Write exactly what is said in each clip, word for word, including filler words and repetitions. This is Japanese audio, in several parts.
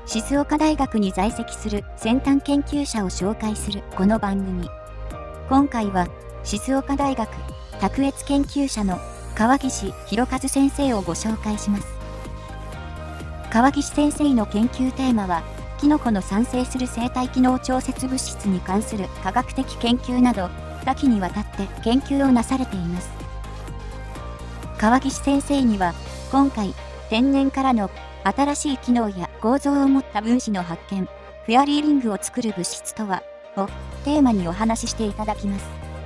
静岡大学に在籍する先端研究者を紹介するこの番組。今回は静岡大学卓越研究者の川岸弘和先生をご紹介します。川岸先生の研究テーマは、キノコの産生する生体機能調節物質に関する科学的研究など、多岐にわたって研究をなされています。川岸先生には、今回、天然からの新しい機能や構造を持った分子の発見、フェアリーリングを作る物質とは、をテーマにお話ししていただきます。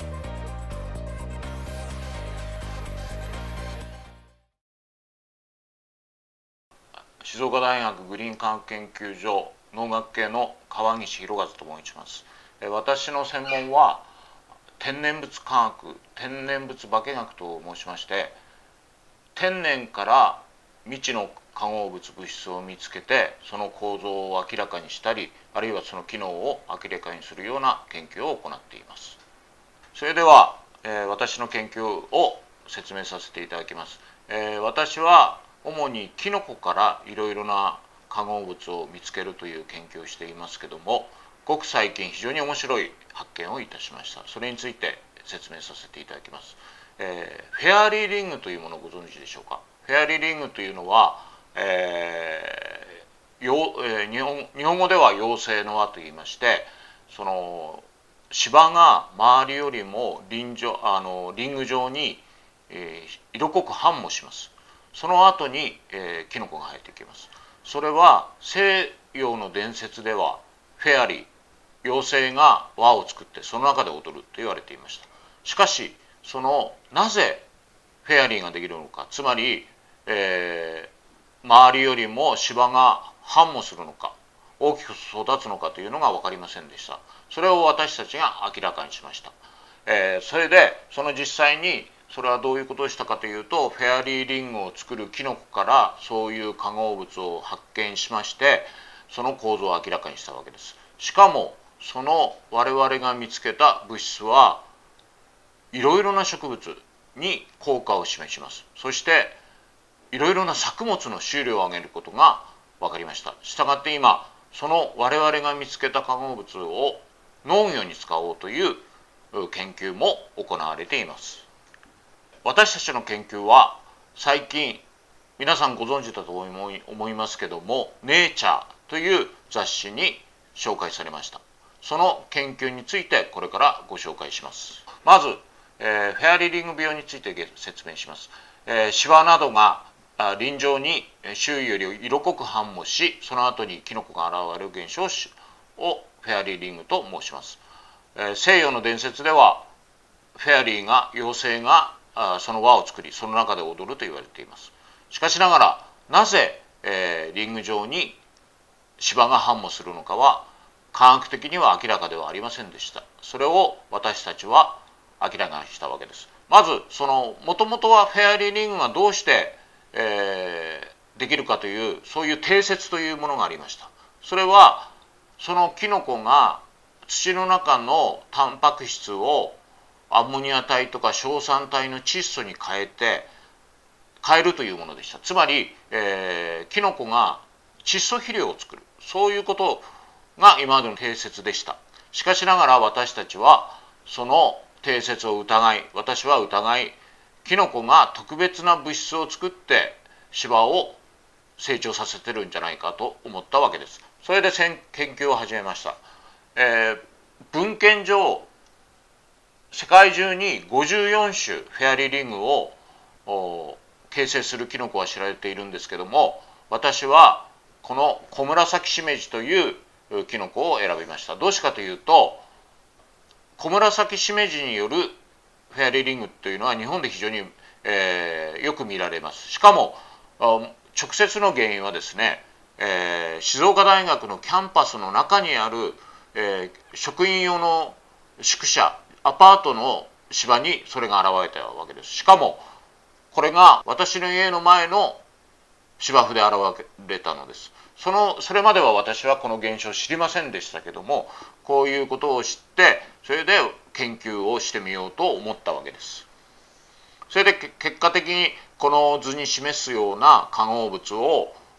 静岡大学グリーン科学研究所農学系の川岸弘和と申します。私の専門は天然物科学、天然物化学と申しまして、天然から未知の化合物物質を見つけて、その構造を明らかにしたり、あるいはその機能を明らかにするような研究を行っています。それでは、えー、私の研究を説明させていただきます。えー、私は主にキノコからいろいろな化合物を見つけるという研究をしていますけども、ごく最近非常に面白い発見をいたしました。それについて説明させていただきます。えー、フェアリーリングというものをご存知でしょうか。フェアリーリングというのは、えーよえー、日本日本語では妖精の輪といいまして、その芝が周りよりもリン状あのリング状に、えー、色濃く繁茂します。その後に、えー、キノコが生えてきます。それは西洋の伝説ではフェアリー、妖精が輪を作ってその中で踊ると言われていました。しかしそのなぜフェアリーができるのか、つまり、えー、周りよりも芝が繁茂するのか大きく育つのかというのが分かりませんでした。それを私たちが明らかにしました。えー、それでその実際にそれはどういうことをしたかというと、フェアリーリングを作るキノコからそういう化合物を発見しまして、その構造を明らかにしたわけです。しかもその我々が見つけた物質はいろいろな植物に効果を示します。そしていろいろな作物の収量を上げることが分かりました。したがって今その我々が見つけた化合物を農業に使おうという研究も行われています。私たちの研究は最近皆さんご存知だと思いますけども、ネイチャーという雑誌に紹介されました。その研究についてこれからご紹介します。まず、えー、フェアリーリング病について説明します。えー、芝などが輪状に周囲より色濃く繁茂し、その後にキノコが現れる現象をフェアリーリングと申します。えー、西洋の伝説ではフェアリーが妖精がその輪を作り、その中で踊ると言われています。しかしながらなぜ、えー、リング状に芝が繁茂するのかは科学的には明らかではありませんでした。それを私たちは明らかにしたわけです。まずそのもともとはフェアリーリングがどうして、えー、できるかというそういう定説というものがありました。それはそのキノコが土の中のタンパク質をアンモニア体とか硝酸体の窒素に変えて変えるというものでした。つまり、えー、キノコが窒素肥料を作る、そういうことが今までの定説でした。しかしながら私たちはその定説を疑い、私は疑い、キノコが特別な物質を作って芝を成長させてるんじゃないかと思ったわけです。それで研究を始めました。えー、文献上世界中にごじゅうよん種フェアリーリングを形成するキノコは知られているんですけども、私はこのコムラサキシメジというキノコを選びました。どうしてかというと、コムラサキシメジによるフェアリーリングというのは日本で非常に、えー、よく見られます。しかも直接の原因はですね、えー、静岡大学のキャンパスの中にある、えー、職員用の宿舎アパートの芝にそれが現れたわけです。しかもこれが私の家の前の芝生で現れたのです。そのそれまでは私はこの現象を知りませんでしたけども、こういうことを知ってそれで研究をしてみようと思ったわけです。それで結果的にこの図に示すような化合物を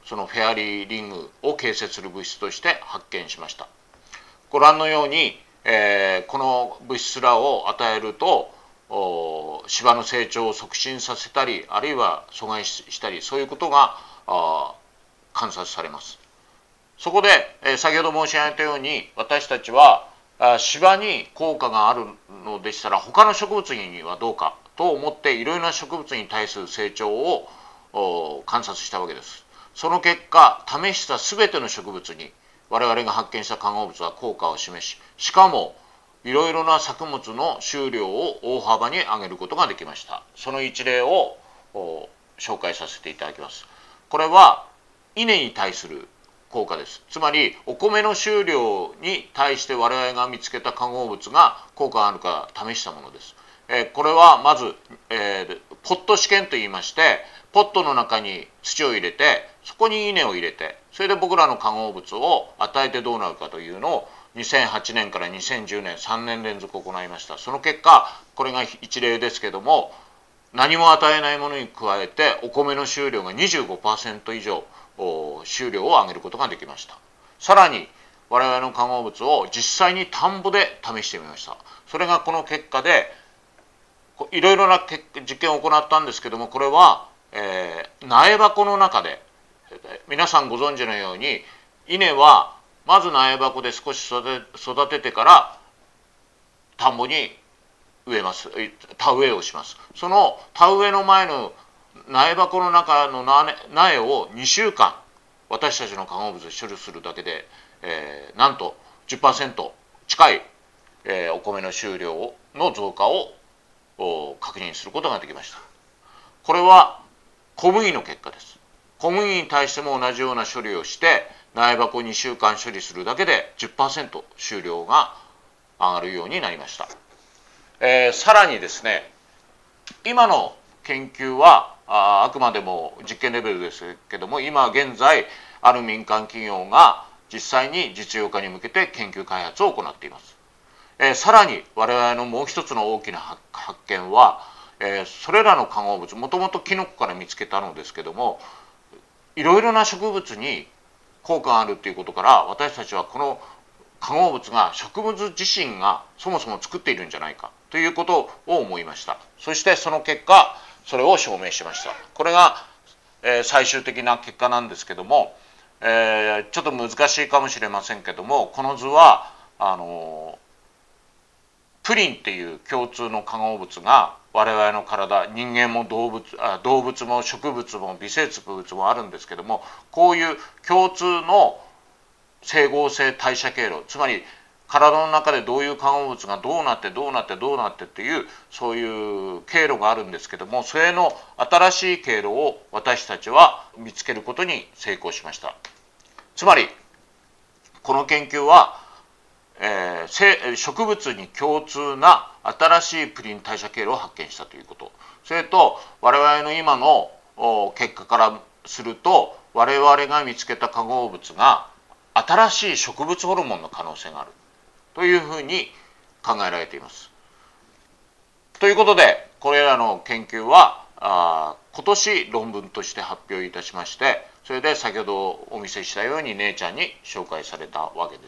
そのフェアリーリングを形成する物質として発見しました。ご覧のように、えー、この物質らを与えると芝の成長を促進させたり、あるいは阻害したり、そういうことが観察されます。そこで、えー、先ほど申し上げたように、私たちは芝に効果があるのでしたら他の植物にはどうかと思って、いろいろな植物に対する成長を観察したわけです。その結果、試した全ての植物に我々が発見した化合物は効果を示し、しかもいろいろな作物の収量を大幅に上げることができました。その一例を紹介させていただきます。これは稲に対する効果です。つまりお米の収量に対して我々が見つけた化合物が効果があるか試したものです。えー、これはまず、えー、ポット試験といいまして、ポットの中に土を入れて、そこに稲を入れて、それで僕らの化合物を与えてどうなるかというのをにせんはちねんからにせんじゅうねんさんねん連続行いました。その結果、これが一例ですけども、何も与えないものに加えてお米の収量が にじゅうごパーセント 以上収量を上げることができました。さらに我々の化合物を実際に田んぼで試してみました。それがこの結果で、いろいろな実験を行ったんですけども、これは、えー、苗箱の中で、皆さんご存知のように、稲はまず苗箱で少し育ててから田んぼに植えます。田植えをします。その田植えの前の苗箱の中の苗をにしゅうかん私たちの化合物で処理するだけで、えー、なんと じゅっパーセント 近い、えー、お米の収量の増加を確認することができました。これは小麦の結果です。小麦に対しても同じような処理をして苗箱をにしゅうかん処理するだけで じゅっパーセント 収量が上がるようになりました。えー、さらにですね、今の研究は あ, あくまでも実験レベルですけども、今現在ある民間企業が実際に実用化に向けて研究開発を行っています。えー、さらに我々のもう一つの大きな発見は、えー、それらの化合物、もともとキノコから見つけたのですけども、いろいろな植物に効果があるということから、私たちはこの化合物が植物自身がそもそも作っているんじゃないかということを思いました。そしてその結果、それを証明しました。これが、えー、最終的な結果なんですけども、えー、ちょっと難しいかもしれませんけども、この図はあのプリンっていう共通の化合物が我々の体、人間も動物、あ動物も植物も微生物もあるんですけども、こういう共通の整合性代謝経路、つまり体の中でどういう化合物がどうなってどうなってどうなってっていうそういう経路があるんですけども、それの新しい経路を私たちは見つけることに成功しました。つまりこの研究は、えー、植物に共通な新しいプリン代謝経路を発見したということ、それと我々の今の結果からすると、我々が見つけた化合物が新しい植物ホルモンの可能性があるというふうに考えられています。ということで、これらの研究はあ今年論文として発表いたしまして、それで先ほどお見せしたようにネイチャーに紹介されたわけです。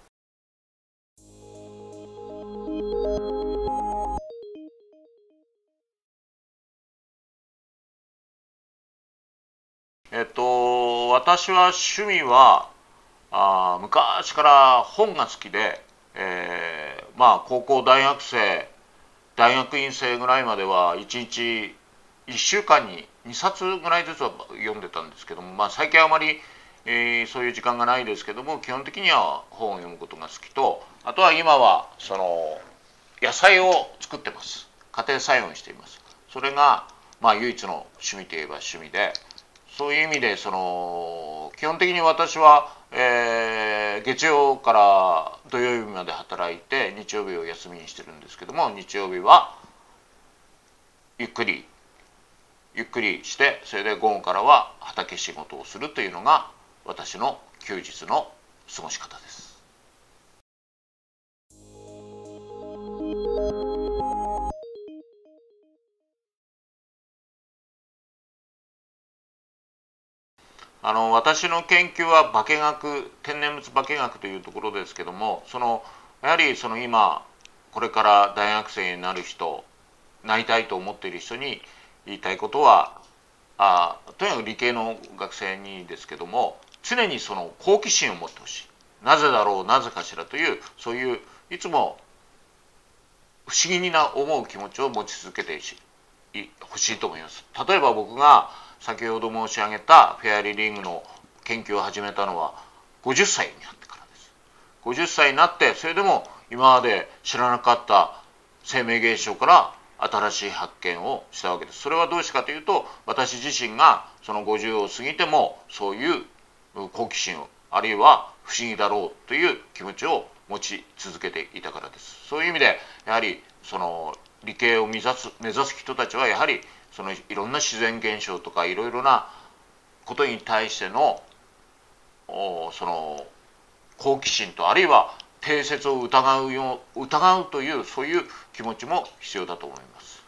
えっと私は趣味はあ昔から本が好きで、えー、まあ高校大学生大学院生ぐらいまではいちにちいっしゅうかんににさつぐらいずつは読んでたんですけども、まあ、最近はあまり、えー、そういう時間がないですけども、基本的には本を読むことが好きと、あとは今はその野菜を作ってます。家庭菜園をしています。それが、まあ、唯一の趣味といえば趣味で、そういう意味でその基本的に私は、えー、月曜から土曜日まで働いて日曜日を休みにしてるんですけども、日曜日はゆっくりゆっくりして、それで午後からは畑仕事をするというのが私の休日の過ごし方です。 あの私の研究は化学天然物化学というところですけども、そのやはりその今これから大学生になる人、なりたいと思っている人に言いたいことは、あとにかく理系の学生にですけども、常にその好奇心を持ってほしい。なぜだろう、なぜかしらという、そういういつも不思議にな思う気持ちを持ち続けてほしいと思います。例えば僕が先ほど申し上げたフェアリーリングの研究を始めたのはごじゅっさいになってからです。ごじゅっさいになって、それでも今まで知らなかった生命現象から新しい発見をしたわけです。それはどうしてかというと、私自身がそのごじゅうを過ぎてもそういう好奇心を、あるいは不思議だろうという気持ちを持ち続けていたからです。そういう意味でやはりその理系を目指す目指す人たちはやはりそのいろんな自然現象とかいろいろなことに対してのその好奇心と、あるいは定説を疑うよう疑うというそういう気持ちも必要だと思います。